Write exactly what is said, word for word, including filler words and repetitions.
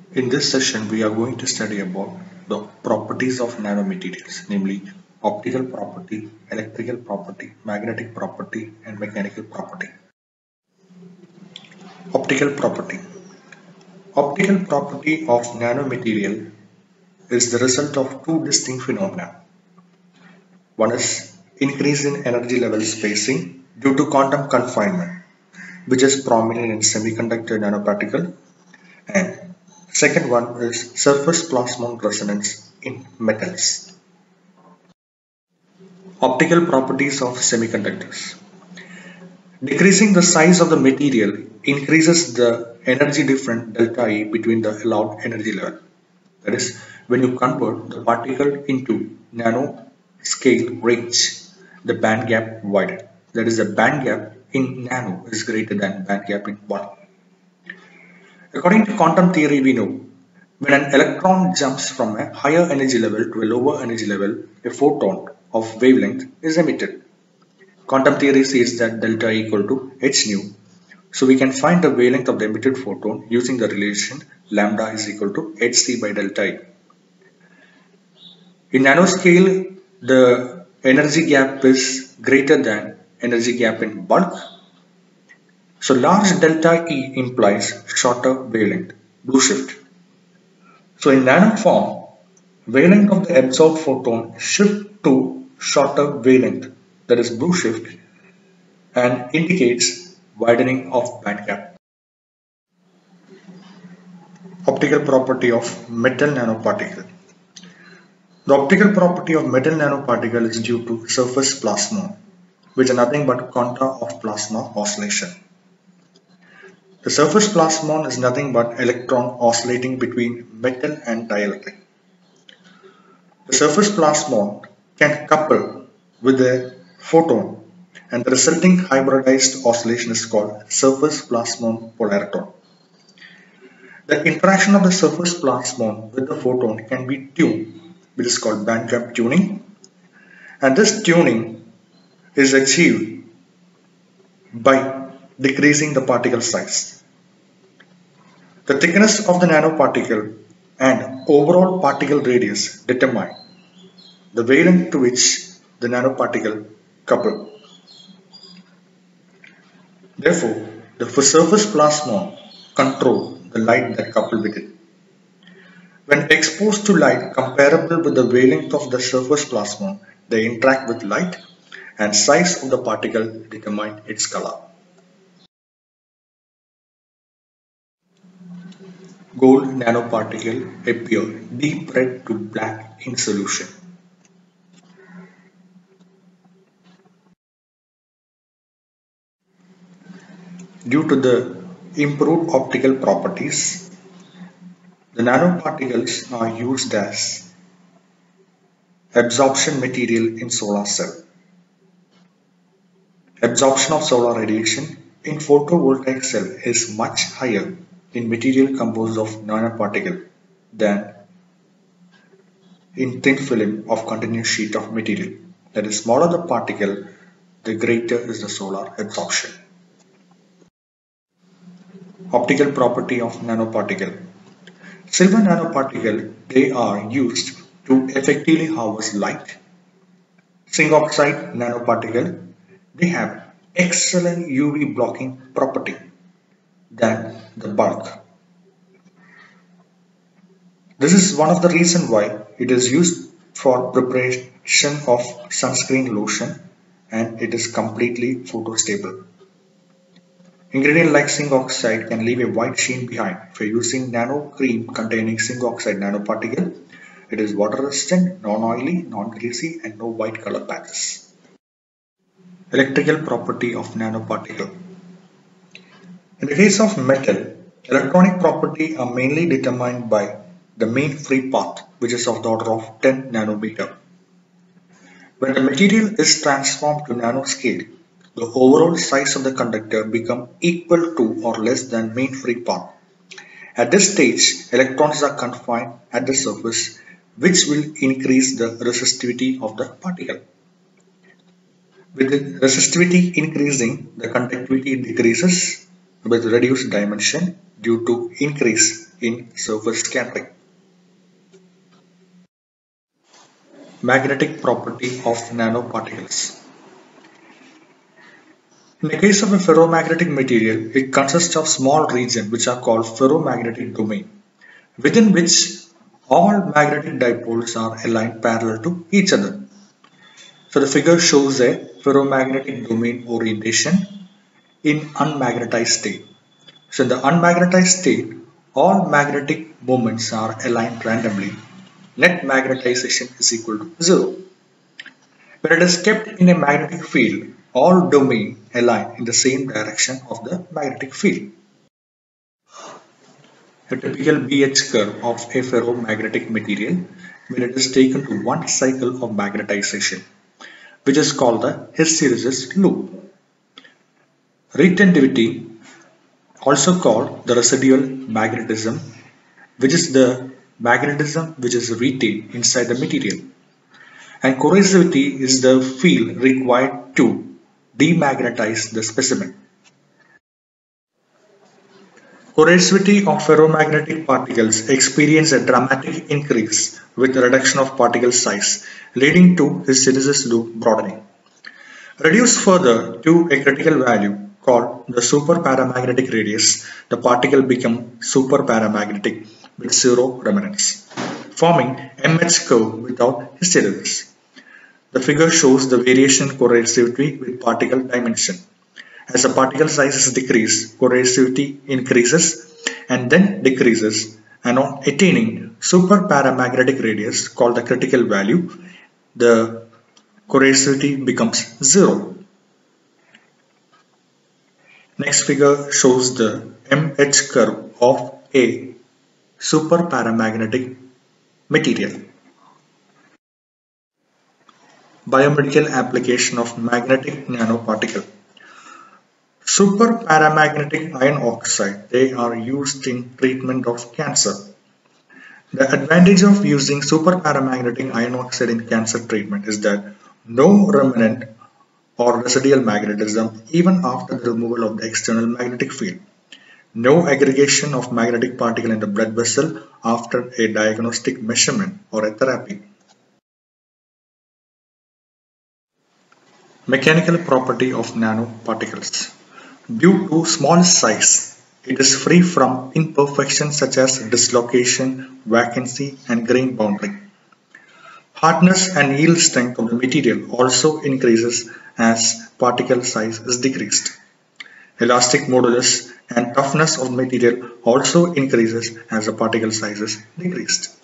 In this session, we are going to study about the properties of nanomaterials, namely optical property, electrical property, magnetic property, and mechanical property. Optical property. Optical property of nanomaterial is the result of two distinct phenomena. One is increase in energy level spacing due to quantum confinement, which is prominent in semiconductor nanoparticle, and second one is surface plasmon resonance in metals. Optical properties of semiconductors. Decreasing the size of the material increases the energy difference delta E between the allowed energy level. That is, when you convert the particle into nanoscale range, the band gap widens. That is, the band gap in nano is greater than band gap in one. According to quantum theory, we know when an electron jumps from a higher energy level to a lower energy level, a photon of wavelength is emitted. Quantum theory says that delta E equal to h nu. So we can find the wavelength of the emitted photon using the relation lambda is equal to hc by delta E. In nanoscale, the energy gap is greater than energy gap in bulk. So large delta E implies shorter wavelength, blue shift. So in nano form, wavelength of the absorbed photon shift to shorter wavelength, that is blue shift, and indicates widening of band gap. Optical property of metal nanoparticle. The optical property of metal nanoparticle is due to surface plasmon, which is nothing but quanta of plasma oscillation. The surface plasmon is nothing but electron oscillating between metal and dielectric. The surface plasmon can couple with a photon, and the resulting hybridized oscillation is called surface plasmon polaritron. The interaction of the surface plasmon with the photon can be tuned, which is called band gap tuning, and this tuning is achieved by decreasing the particle size. The thickness of the nanoparticle and overall particle radius determine the wavelength to which the nanoparticle couple. Therefore, the surface plasmon control the light that couple with it. When exposed to light comparable with the wavelength of the surface plasmon, they interact with light, and size of the particle determine its color. Gold nanoparticle appear deep red to black in solution. Due to the improved optical properties, the nanoparticles are used as absorption material in solar cell. Absorption of solar radiation in photovoltaic cell is much higher in material composed of nanoparticle than in thin film of continuous sheet of material. That is, smaller the particle, the greater is the solar absorption. Optical property of nanoparticle. Silver nanoparticle, they are used to effectively harvest light. Zinc oxide nanoparticle, they have excellent U V blocking property than the bulk. This is one of the reasons why it is used for preparation of sunscreen lotion, and it is completely photostable. Ingredient like zinc oxide can leave a white sheen behind. If you're using nano cream containing zinc oxide nanoparticle, it is water resistant, non-oily, non-greasy, and no white color patches. Electrical property of nanoparticle. In the case of metal, electronic property are mainly determined by the mean free path, which is of the order of ten nanometer. When the material is transformed to nanoscale, the overall size of the conductor becomes equal to or less than mean free path. At this stage, electrons are confined at the surface, which will increase the resistivity of the particle. With the resistivity increasing, the conductivity decreases with reduced dimension due to increase in surface scattering. Magnetic property of nanoparticles. In the case of a ferromagnetic material, it consists of small regions which are called ferromagnetic domain, within which all magnetic dipoles are aligned parallel to each other. So the figure shows a ferromagnetic domain orientation in unmagnetized state. So in the unmagnetized state, all magnetic moments are aligned randomly. Net magnetization is equal to zero. When it is kept in a magnetic field, all domains align in the same direction of the magnetic field. A typical B H curve of a ferromagnetic material when it is taken to one cycle of magnetization, which is called the hysteresis loop. Retentivity, also called the residual magnetism, which is the magnetism which is retained inside the material, and corrosivity is the field required to demagnetize the specimen. Corrosivity of ferromagnetic particles experience a dramatic increase with reduction of particle size, leading to hysteresis loop broadening. Reduced further to a critical value called the superparamagnetic radius, the particle becomes superparamagnetic with zero remnants, forming M H curve without hysteresis. The figure shows the variation in corrosivity with particle dimension. As the particle size is decreased, corrosivity increases and then decreases, and on attaining superparamagnetic radius called the critical value, the corrosivity becomes zero. Next figure shows the M H curve of a superparamagnetic material. Biomedical application of magnetic nanoparticle. Superparamagnetic iron oxide, they are used in treatment of cancer. The advantage of using superparamagnetic iron oxide in cancer treatment is that no remnant or residual magnetism even after the removal of the external magnetic field. No aggregation of magnetic particle in the blood vessel after a diagnostic measurement or a therapy. Mechanical property of nanoparticles. Due to small size, it is free from imperfections such as dislocation, vacancy, and grain boundary. Hardness and yield strength of the material also increases as particle size is decreased. Elastic modulus and toughness of the material also increases as the particle size is decreased.